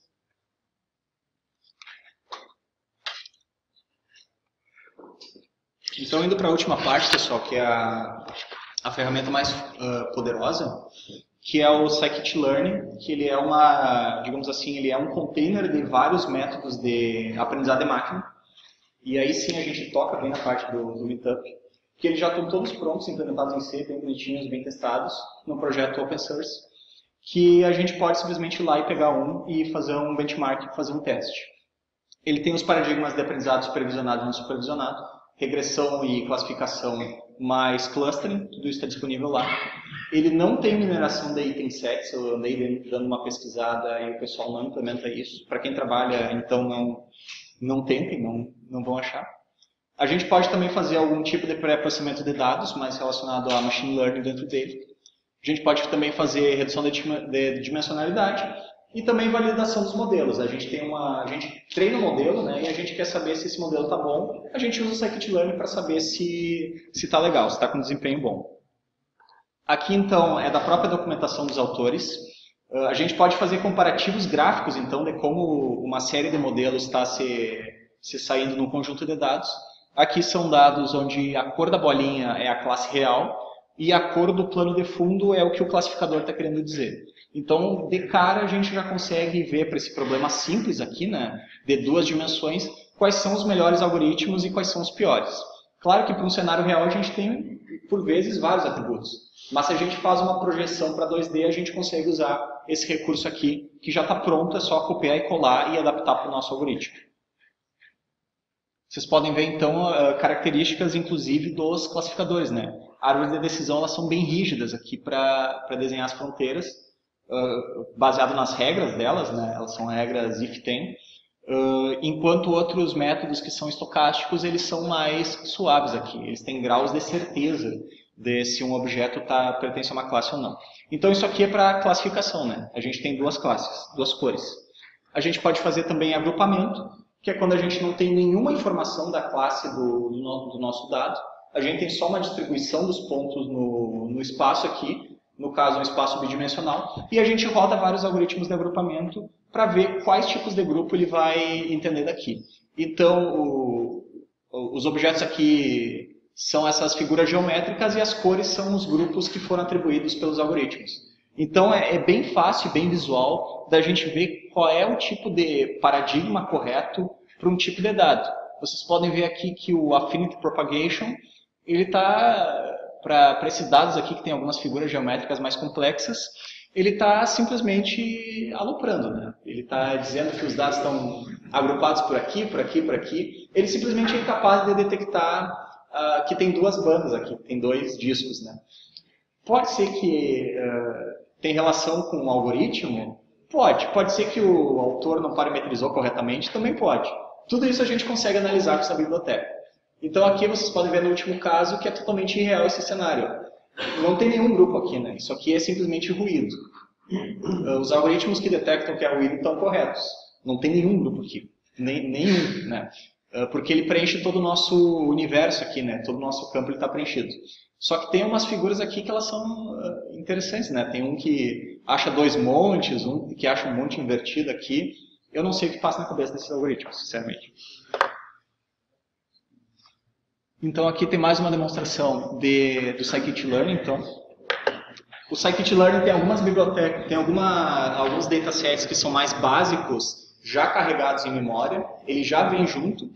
Então, indo para a última parte, pessoal, que é a ferramenta mais poderosa, que é o scikit-learn, que ele é digamos assim, ele é um container de vários métodos de aprendizado de máquina. E aí sim a gente toca bem na parte do Meetup, que eles já estão todos prontos, implementados em C, bem bonitinhos, bem testados, no projeto Open Source, que a gente pode simplesmente ir lá e pegar um e fazer um benchmark, fazer um teste. Ele tem os paradigmas de aprendizado supervisionado e não supervisionado, regressão e classificação mais clustering, tudo isso está disponível lá. Ele não tem mineração de item sets, eu andei dando uma pesquisada e o pessoal não implementa isso. Para quem trabalha, então não tentem, não vão achar. A gente pode também fazer algum tipo de pré-processamento de dados, mais relacionado a machine learning dentro dele. A gente pode também fazer redução de dimensionalidade e também validação dos modelos. A gente treina o modelo, né, e a gente quer saber se esse modelo está bom. A gente usa o scikit-learn para saber se está legal, se está com desempenho bom. Aqui, então, é da própria documentação dos autores. A gente pode fazer comparativos gráficos, então, de como uma série de modelos está se saindo num conjunto de dados. Aqui são dados onde a cor da bolinha é a classe real e a cor do plano de fundo é o que o classificador está querendo dizer. Então, de cara, a gente já consegue ver para esse problema simples aqui, né, de 2 dimensões, quais são os melhores algoritmos e quais são os piores. Claro que para um cenário real a gente tem, por vezes, vários atributos. Mas se a gente faz uma projeção para 2D, a gente consegue usar esse recurso aqui, que já está pronto, é só copiar e colar e adaptar para o nosso algoritmo. Vocês podem ver, então, características, inclusive, dos classificadores, né? Árvores de decisão, elas são bem rígidas aqui para desenhar as fronteiras, baseado nas regras delas, né? Elas são regras if-then, enquanto outros métodos que são estocásticos, eles são mais suaves aqui, eles têm graus de certeza de se um objeto pertence a uma classe ou não. Então isso aqui é para classificação, né? A gente tem 2 classes, 2 cores. A gente pode fazer também agrupamento, que é quando a gente não tem nenhuma informação da classe do nosso dado, a gente tem só uma distribuição dos pontos no espaço aqui, no caso um espaço bidimensional, e a gente roda vários algoritmos de agrupamento para ver quais tipos de grupo ele vai entender daqui. Então, os objetos aqui são essas figuras geométricas e as cores são os grupos que foram atribuídos pelos algoritmos. Então, é bem fácil, bem visual, da gente ver qual é o tipo de paradigma correto para um tipo de dado. Vocês podem ver aqui que o Affinity Propagation, ele está, para esses dados aqui que tem algumas figuras geométricas mais complexas, ele está simplesmente aloprando, né? Ele está dizendo que os dados estão agrupados por aqui, por aqui, por aqui. Ele simplesmente é incapaz de detectar que tem duas bandas aqui, tem dois discos, né? Pode ser que tem relação com o algoritmo? Pode ser que o autor não parametrizou corretamente? Também pode. Tudo isso a gente consegue analisar com essa biblioteca. Então aqui vocês podem ver no último caso que é totalmente irreal esse cenário. Não tem nenhum grupo aqui, né? Isso aqui é simplesmente ruído. Os algoritmos que detectam que é ruído estão corretos. Não tem nenhum grupo aqui. Nenhum, né? Porque ele preenche todo o nosso universo aqui, né? Todo o nosso campo está preenchido. Só que tem umas figuras aqui que elas são interessantes, né? Tem um que acha dois montes, um que acha um monte invertido aqui. Eu não sei o que passa na cabeça desses algoritmos, sinceramente. Então aqui tem mais uma demonstração do Scikit-Learn. Então, o Scikit-Learn tem algumas bibliotecas, tem alguns datasets que são mais básicos, já carregados em memória. Ele já vem junto.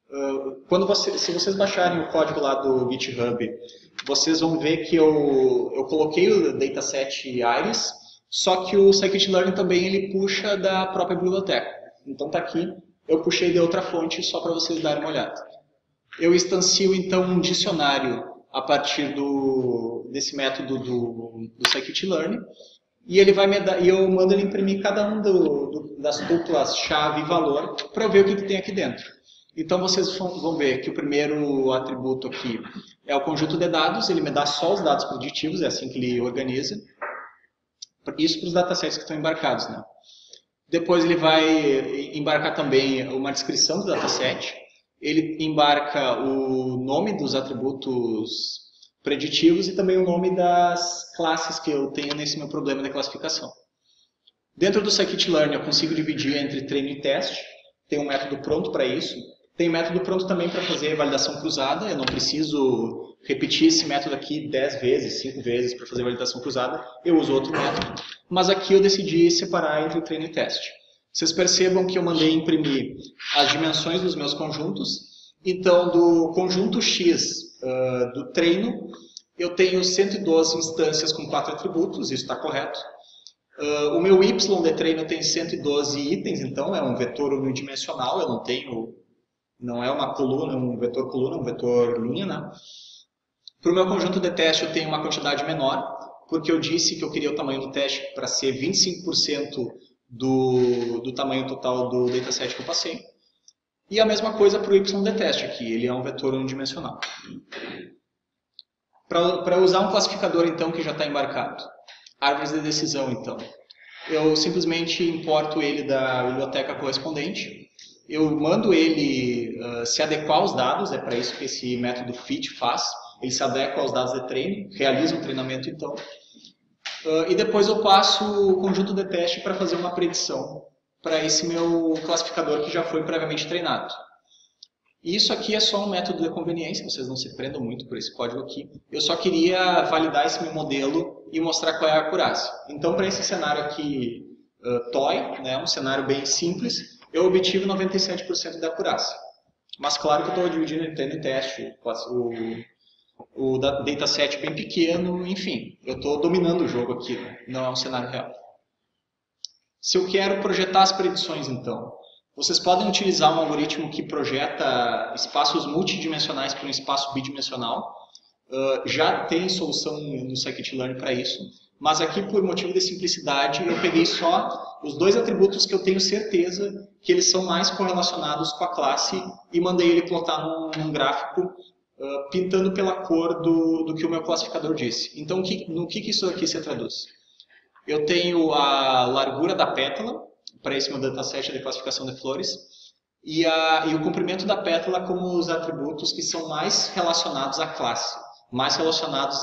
Se vocês baixarem o código lá do GitHub, vocês vão ver que eu coloquei o dataset Iris, só que o Scikit-Learn também ele puxa da própria biblioteca. Então está aqui, eu puxei de outra fonte só para vocês darem uma olhada. Eu instancio então um dicionário a partir desse método do Scikit-Learn e ele vai me dar, e eu mando ele imprimir cada um das tuplas chave e valor para eu ver o que tem aqui dentro. Então vocês vão ver que o primeiro atributo aqui é o conjunto de dados, ele me dá só os dados preditivos, é assim que ele organiza. Isso para os datasets que estão embarcados, né? Depois ele vai embarcar também uma descrição do dataset. Ele embarca o nome dos atributos preditivos e também o nome das classes que eu tenho nesse meu problema de classificação. Dentro do Scikit-Learn eu consigo dividir entre treino e teste. Tem um método pronto para isso. Tem método pronto também para fazer validação cruzada. Eu não preciso repetir esse método aqui 10 vezes, 5 vezes para fazer validação cruzada. Eu uso outro método. Mas aqui eu decidi separar entre treino e teste. Vocês percebam que eu mandei imprimir as dimensões dos meus conjuntos. Então, do conjunto X do treino, eu tenho 112 instâncias com 4 atributos, isso está correto. O meu Y de treino tem 112 itens, então é um vetor unidimensional, eu não é uma coluna, um vetor linha, né? Para o meu conjunto de teste eu tenho uma quantidade menor, porque eu disse que eu queria o tamanho do teste para ser 25% do tamanho total do dataset que eu passei. E a mesma coisa para o Y de teste aqui, ele é um vetor unidimensional. Para usar um classificador então que já está embarcado, árvores de decisão então, eu simplesmente importo ele da biblioteca correspondente, eu mando ele se adequar aos dados, é para isso que esse método fit faz, ele se adequa aos dados de treino, realiza um treinamento então, e depois eu passo o conjunto de teste para fazer uma predição para esse meu classificador que já foi previamente treinado. Isso aqui é só um método de conveniência, vocês não se prendam muito por esse código aqui. Eu só queria validar esse meu modelo e mostrar qual é a acurácia. Então, para esse cenário aqui, TOI, né, um cenário bem simples, eu obtive 97% da acurácia. Mas claro que eu estou dividindo em treino e teste, o dataset bem pequeno, enfim, eu estou dominando o jogo aqui, não é um cenário real. Se eu quero projetar as predições, então, vocês podem utilizar um algoritmo que projeta espaços multidimensionais para um espaço bidimensional. Já tem solução no Scikit-Learn para isso, mas aqui, por motivo de simplicidade, eu peguei só os dois atributos que eu tenho certeza que eles são mais correlacionados com a classe e mandei ele plotar num gráfico pintando pela cor do que o meu classificador disse. Então, no que isso aqui se traduz? Eu tenho a largura da pétala, para esse meu dataset de classificação de flores, e o comprimento da pétala como os atributos que são mais relacionados à classe, mais relacionados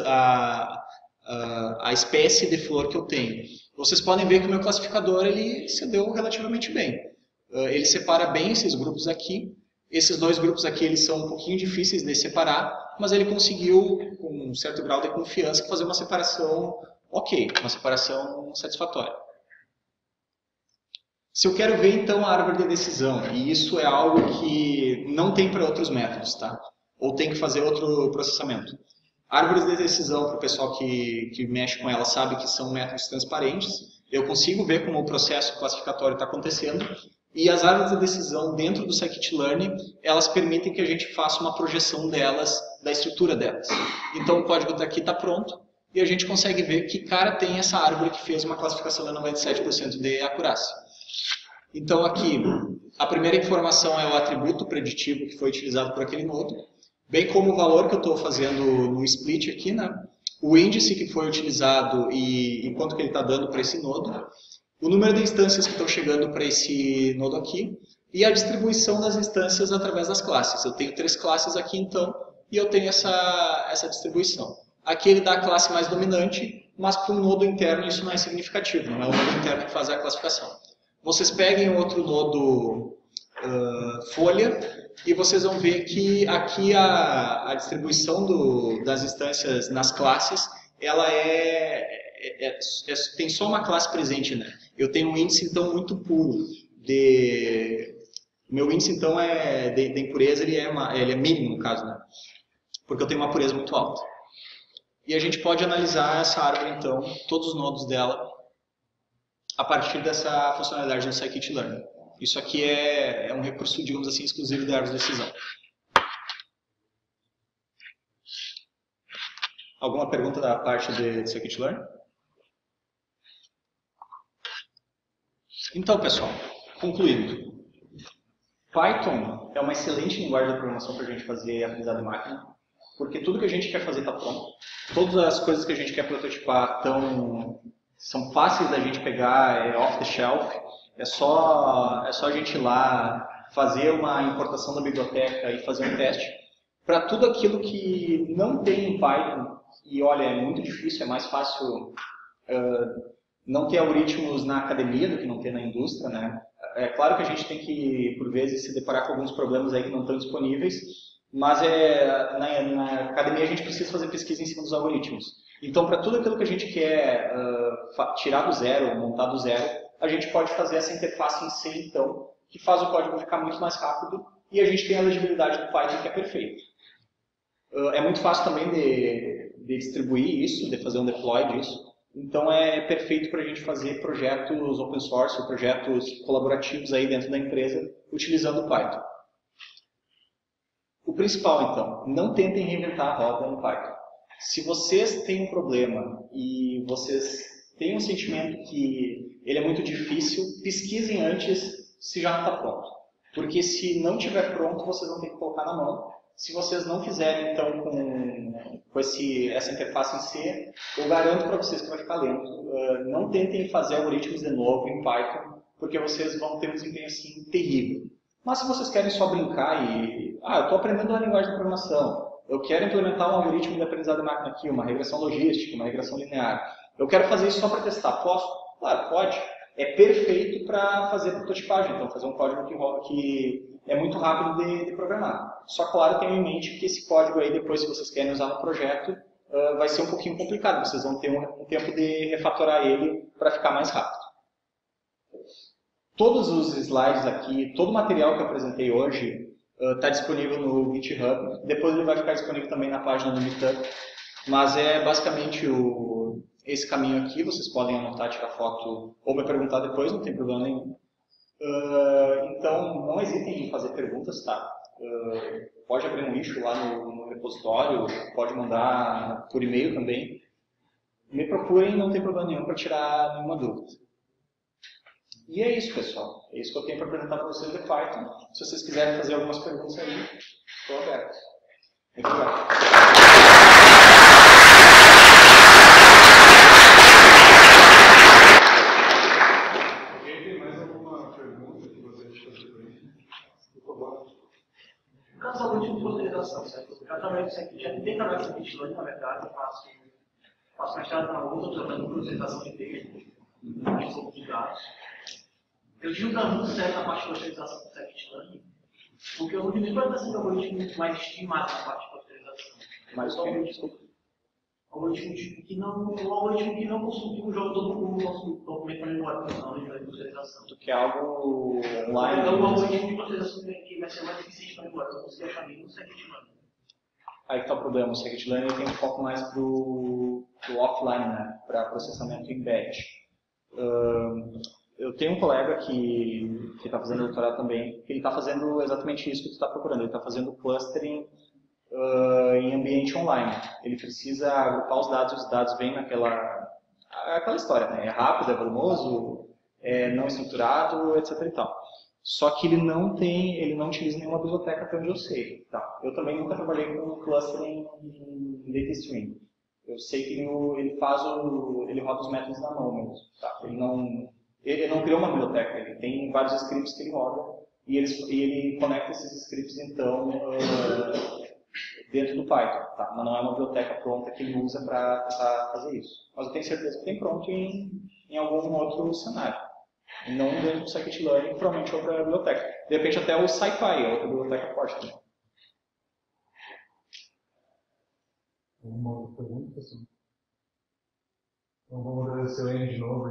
à espécie de flor que eu tenho. Vocês podem ver que o meu classificador ele se deu relativamente bem. Ele separa bem esses grupos aqui. Esses dois grupos aqui eles são um pouquinho difíceis de separar, mas ele conseguiu, com um certo grau de confiança, fazer uma separação ok, uma separação satisfatória. Se eu quero ver então a árvore de decisão, e isso é algo que não tem para outros métodos, tá? ou tem que fazer outro processamento. Árvores de decisão, para o pessoal que mexe com ela, sabe que são métodos transparentes. Eu consigo ver como o processo classificatório está acontecendo. E as árvores de decisão dentro do scikit-learn, elas permitem que a gente faça uma projeção delas, da estrutura delas. Então o código daqui está pronto e a gente consegue ver que cara tem essa árvore que fez uma classificação de 97% de acurácia. Então aqui, a primeira informação é o atributo preditivo que foi utilizado por aquele nodo, bem como o valor que eu estou fazendo no split aqui, né? O índice que foi utilizado e quanto que ele está dando para esse nodo, o número de instâncias que estão chegando para esse nodo aqui e a distribuição das instâncias através das classes. Eu tenho 3 classes aqui então e eu tenho essa distribuição. Aqui ele dá a classe mais dominante, mas para um nodo interno isso não é significativo, não é o nodo interno que faz a classificação. Vocês peguem outro nodo folha e vocês vão ver que aqui a distribuição das instâncias nas classes, ela tem só uma classe presente, né? Eu tenho um índice então muito puro. Meu índice então de impureza ele é mínimo no caso, né? Porque eu tenho uma pureza muito alta. E a gente pode analisar essa árvore então, todos os nodos dela, a partir dessa funcionalidade do scikit-learn. Isso aqui é um recurso, digamos assim, exclusivo da árvore de decisão. Alguma pergunta da parte de scikit-learn? Então, pessoal, concluindo. Python é uma excelente linguagem de programação para a gente fazer aprendizado de máquina, porque tudo que a gente quer fazer está pronto. Todas as coisas que a gente quer prototipar são fáceis da gente pegar, é off the shelf. É só a gente ir lá, fazer uma importação da biblioteca e fazer um teste. Para tudo aquilo que não tem em Python, e olha, é muito difícil, é mais fácil não ter algoritmos na academia do que não ter na indústria, né? É claro que a gente tem que, por vezes, se deparar com alguns problemas aí que não estão disponíveis, mas na academia a gente precisa fazer pesquisa em cima dos algoritmos. Então, para tudo aquilo que a gente quer tirar do zero, montar do zero, a gente pode fazer essa interface em C, então, que faz o código ficar muito mais rápido e a gente tem a legibilidade do Python que é perfeito. É muito fácil também de distribuir isso, de fazer um deploy disso. Então é perfeito para a gente fazer projetos open source, projetos colaborativos aí dentro da empresa, utilizando o Python. O principal, então, não tentem reinventar a roda em Python. Se vocês têm um problema e vocês têm um sentimento que ele é muito difícil, pesquisem antes se já não está pronto. Porque se não estiver pronto, vocês vão ter que colocar na mão. Se vocês não fizerem, então, com essa interface em C, eu garanto para vocês que vai ficar lento. Não tentem fazer algoritmos de novo em Python, porque vocês vão ter um desempenho assim terrível. Mas se vocês querem só brincar eu estou aprendendo uma linguagem de programação, eu quero implementar um algoritmo de aprendizado de máquina aqui, uma regressão logística, uma regressão linear, eu quero fazer isso só para testar, posso? Claro, pode. É perfeito para fazer prototipagem, então fazer um código que é muito rápido de programar. Só, claro, tenham em mente que esse código aí, depois, se vocês querem usar no projeto, vai ser um pouquinho complicado. Vocês vão ter um tempo de refatorar ele para ficar mais rápido. Todos os slides aqui, todo o material que eu apresentei hoje está disponível no GitHub. Depois ele vai ficar disponível também na página do Meetup. Mas é basicamente esse caminho aqui. Vocês podem anotar, tirar foto ou me perguntar depois, não tem problema nenhum. Então, não hesitem em fazer perguntas, tá? Pode abrir um issue lá no repositório, pode mandar por e-mail também. Me procurem, não tem problema nenhum para tirar nenhuma dúvida. E é isso, pessoal. É isso que eu tenho para apresentar para vocês de Python. Se vocês quiserem fazer algumas perguntas aí, estou aberto. Muito obrigado. No caso do algoritmo de roteirização, certo? Eu trabalho isso aqui, já tentei trabalhar com scikit-learn, na verdade, eu faço mestrado na USP, trabalhando com roteirização de texto, de dados. Eu tive um caso muito sério na parte de roteirização com scikit-learn, porque eu não tive nem para ser um algoritmo mais estimado na parte de roteirização. Mas um algoritmo que não consumiu o jogo todo o nosso documento para memória funcional de roteirização. Tu quer algo online? É um algoritmo de roteirização que vai ser mais eficiente para memória. Eu não consegui achar nenhum scikit-learn. Aí que está o problema, o scikit-learn tem um foco mais para o offline, né? Para processamento em batch. Eu tenho um colega que está fazendo doutorado também, que ele está fazendo exatamente isso que tu está procurando, ele está fazendo clustering em ambiente online. Ele precisa agrupar os dados vêm aquela história, né? É rápido, é volumoso, é não estruturado, etc. e tal. Só que ele não utiliza nenhuma biblioteca, até onde eu sei. Tá? Eu também nunca trabalhei com clustering em data stream. Eu sei que ele roda os métodos na mão mesmo. Tá? Ele não criou uma biblioteca, ele tem vários scripts que ele roda e ele conecta esses scripts então dentro do Python, tá? Mas não é uma biblioteca pronta que ele usa para fazer isso. Mas eu tenho certeza que tem pronto em algum outro cenário. E não dentro do scikit-learn, provavelmente outra biblioteca. De repente até o SciPy é outra biblioteca forte também. Uma outra pergunta, sim. Então vamos agradecer o Enio de novo.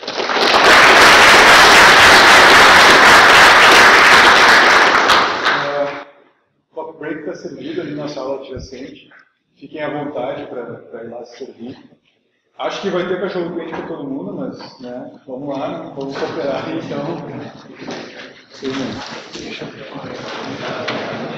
O coffee break está servido ali na sala adjacente. Fiquem à vontade para ir lá se servir. Acho que vai ter cachorro quente para todo mundo, mas né, vamos lá, vamos cooperar então. Sim, deixa eu